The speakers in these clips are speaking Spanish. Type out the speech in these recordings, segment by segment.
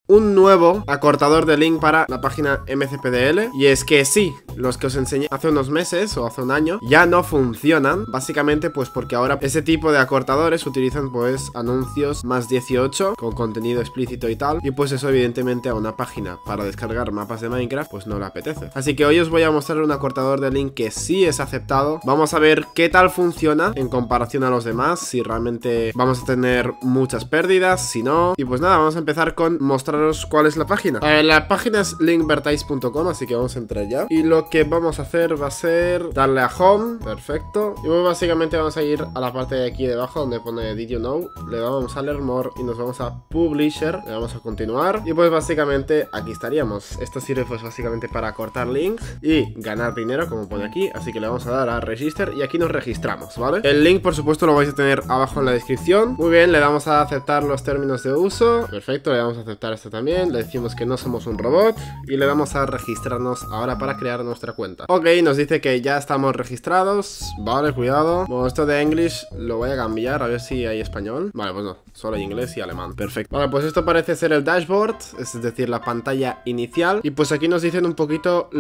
un nuevo acortador de link para la página MCPDL. Y es que sí, los que os enseñé hace unos meses o hace un año ya no funcionan. Básicamente pues porque ahora ese tipo de acortadores utilizan pues anuncios más 18 con contenido explícito y tal. Y pues eso evidentemente a una página para descargar mapas de Minecraft pues no le apetece. Así que hoy os voy a mostrar un acortador de link que sí es aceptado. Vamos a ver qué tal funciona en comparación a los demás, si realmente vamos a tener muchas pérdidas, si no. Y pues nada, vamos a empezar con mostraros cuál es la página. La página es linkvertise.com, así que vamos a entrar ya. Y lo que vamos a hacer va a ser darle a home, perfecto. Y pues básicamente vamos a ir a la parte de aquí debajo donde pone Did you know. Le damos a learn more y nos vamos a publisher. Le vamos a continuar. Y pues básicamente aquí estaríamos. Esto sirve pues básicamente para cortar links y ganar dinero, como pone aquí. Así que le vamos a dar a register y aquí nos registramos, ¿vale? El link por supuesto lo vais a tener abajo en la descripción. Muy bien, le damos a aceptar los términos de uso. Perfecto, le damos a aceptar esto también. Le decimos que no somos un robot y le damos a registrarnos ahora para crear nuestra cuenta. Ok, nos dice que ya estamos registrados. Vale, cuidado. Bueno, esto de English lo voy a cambiar a ver si hay español. Vale, pues no, solo hay inglés y alemán. Perfecto. Vale, pues esto parece ser el dashboard, es decir, la pantalla inicial. Y pues aquí nos dicen un poquito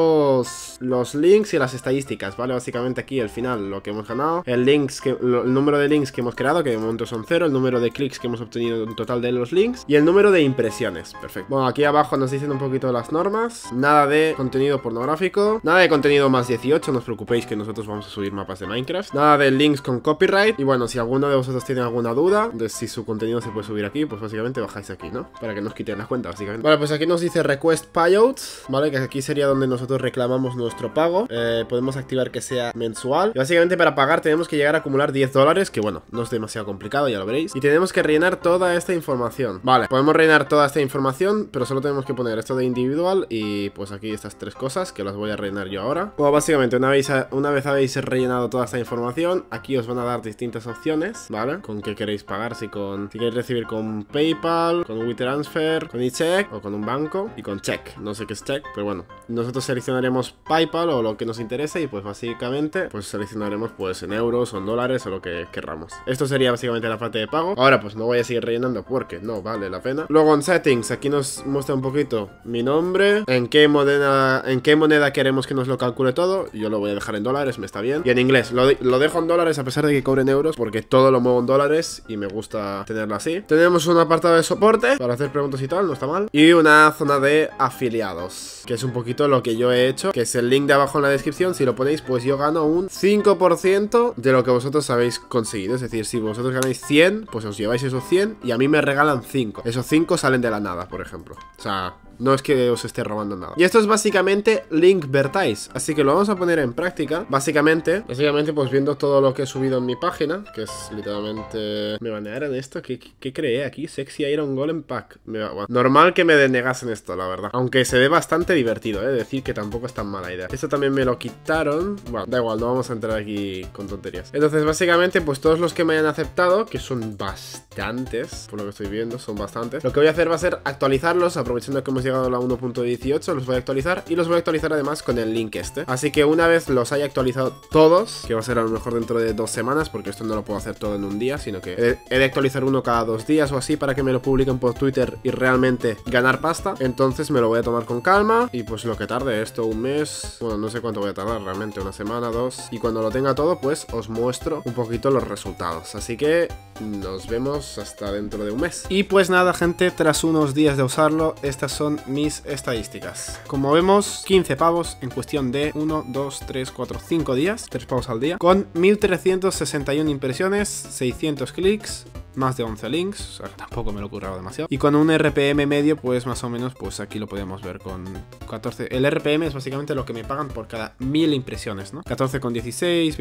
los links y las estadísticas, ¿vale? Básicamente aquí al final lo que hemos ganado, el número de links que hemos creado, que de momento son 0, el número de clics que hemos obtenido en total de los links y el número de impresiones. Perfecto. Bueno, aquí abajo nos dicen un poquito las normas. Nada de contenido pornográfico, nada de contenido más 18, no os preocupéis que nosotros vamos a subir mapas de Minecraft. Nada de links con copyright. Y bueno, si alguno de vosotros tiene alguna duda de si su contenido se puede subir aquí, pues básicamente bajáis aquí, ¿no? Para que nos quiten la cuenta, básicamente. Vale, pues aquí nos dice request payouts, ¿vale? Que aquí sería donde nosotros reclamamos nuestro pago. Podemos activar que sea mensual. Y básicamente para pagar tenemos que llegar a acumular 10 dólares, que bueno, no es demasiado complicado, ya lo veréis. Y tenemos que rellenar toda esta información. Vale, podemos rellenar toda esta información, pero solo tenemos que poner esto de individual y pues aquí estas tres cosas que las voy a rellenar yo ahora. Bueno, básicamente una vez habéis rellenado toda esta información, aquí os van a dar distintas opciones, ¿vale? Con qué queréis pagar, si queréis recibir con PayPal, con WeTransfer, con eCheck o con un banco y con check. No sé qué es check, pero bueno, nosotros seleccionaremos PayPal o lo que nos interese y pues básicamente pues seleccionaremos pues en euros o en dólares o lo que querramos. Esto sería básicamente la parte de pago. Ahora pues no voy a seguir rellenando porque no vale la pena. Luego en settings, aquí nos muestra un poquito mi nombre, en qué moneda queremos que nos lo calcule todo. Yo lo voy a dejar en dólares, me está bien. Y en inglés, lo dejo en dólares a pesar de que cobren euros porque todo lo muevo en dólares y me gusta tenerlo así. Tenemos un apartado de soporte para hacer preguntas y tal, no está mal. Y una zona de afiliados, que es un poquito lo que yo he hecho, que es el link de abajo en la descripción. Si lo ponéis, pues yo gano un 5% de lo que vosotros habéis conseguido. Es decir, si vosotros ganáis 100, pues os lleváis esos 100 y a mí me regalan 5. Esos 5 salen de la nada, por ejemplo. O sea, no es que os esté robando nada. Y esto es básicamente Linkvertise, así que lo vamos a poner en práctica. Básicamente pues viendo todo lo que he subido en mi página, que es literalmente... ¿Me banearon esto? ¿Qué creé aquí? Sexy Iron Golem Pack. Bueno, normal que me denegasen esto, la verdad. Aunque se ve bastante divertido, decir que tampoco es tan mala idea. Esto también me lo quitaron. Bueno, da igual, no vamos a entrar aquí con tonterías. Entonces básicamente pues todos los que me hayan aceptado, que son bastantes, por lo que estoy viendo, son bastantes. Lo que voy a hacer va a ser actualizarlos, aprovechando que hemos llegado a la 1.18, los voy a actualizar y los voy a actualizar además con el link este. Así que una vez los haya actualizado todos, que va a ser a lo mejor dentro de 2 semanas, porque esto no lo puedo hacer todo en un día, sino que he de actualizar uno cada 2 días o así para que me lo publiquen por Twitter y realmente ganar pasta. Entonces me lo voy a tomar con calma y pues lo que tarde esto, un mes, bueno, no sé cuánto voy a tardar realmente, una semana, 2, y cuando lo tenga todo pues os muestro un poquito los resultados. Así que nos vemos hasta dentro de un mes. Y pues nada, gente, tras unos días de usarlo, estas son mis estadísticas. Como vemos, 15 pavos en cuestión de 1, 2, 3, 4, 5 días, 3 pavos al día, con 1361 impresiones, 600 clics, más de 11 links, o sea, tampoco me lo he currado demasiado. Y con un RPM medio, pues más o menos, pues aquí lo podemos ver con 14. El RPM es básicamente lo que me pagan por cada 1000 impresiones, ¿no? 14,16,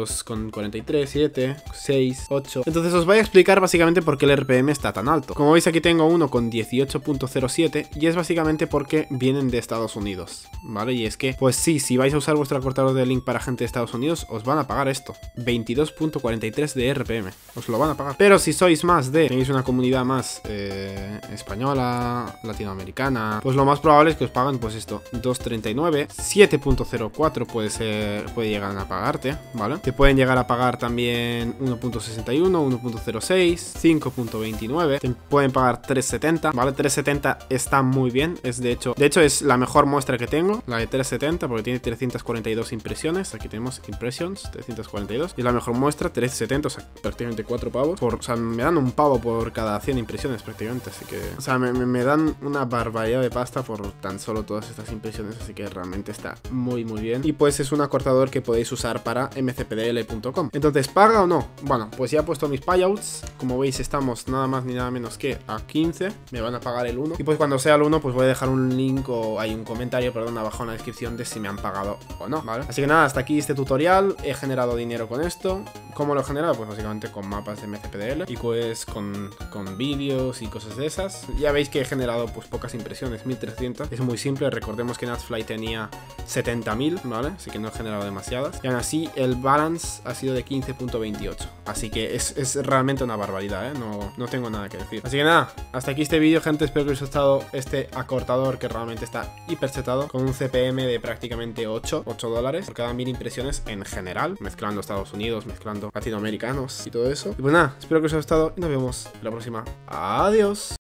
22,43, 7, 6, 8. Entonces os voy a explicar básicamente por qué el RPM está tan alto. Como veis aquí tengo uno con 18,07 y es básicamente porque vienen de Estados Unidos, ¿vale? Y es que, pues sí, si vais a usar vuestro acortador de link para gente de Estados Unidos, os van a pagar esto, 22,43 de RPM, os lo van a pagar. Pero si sois sois más de, tenéis una comunidad más española, latinoamericana, pues lo más probable es que os paguen pues esto, 2,39, 7,04 puede llegar a pagarte, ¿vale? Te pueden llegar a pagar también 1,61, 1,06, 5,29, te pueden pagar 3,70, ¿vale? 3,70 está muy bien, es de hecho es la mejor muestra que tengo, la de 3,70, porque tiene 342 impresiones, aquí tenemos impressions, 342, y la mejor muestra, 3,70, o sea, prácticamente 4 pavos, o sea, me dan un pavo por cada 100 impresiones prácticamente, así que, o sea, me dan una barbaridad de pasta por tan solo todas estas impresiones, así que realmente está muy bien, y pues es un acortador que podéis usar para mcpdl.com. Entonces, ¿paga o no? Bueno, pues ya he puesto mis payouts, como veis estamos nada más ni nada menos que a 15, me van a pagar el 1, y pues cuando sea el 1 pues voy a dejar un link o hay un comentario, perdón, abajo en la descripción de si me han pagado o no, ¿vale? Así que nada, hasta aquí este tutorial, he generado dinero con esto. ¿Cómo lo he generado? Pues básicamente con mapas de MCPDL y pues con vídeos y cosas de esas. Ya veis que he generado pues pocas impresiones, 1300, es muy simple, recordemos que Natfly tenía 70.000, ¿vale? Así que no he generado demasiadas, y aún así el balance ha sido de 15,28, así que es realmente una barbaridad, ¿eh? No tengo nada que decir. Así que nada, hasta aquí este vídeo, gente, espero que os haya gustado este acortador que realmente está hiper chetado, con un CPM de prácticamente $8 por cada 1000 impresiones en general, mezclando Estados Unidos, mezclando latinoamericanos y todo eso. Y pues nada, espero que os haya gustado y nos vemos en la próxima. Adiós.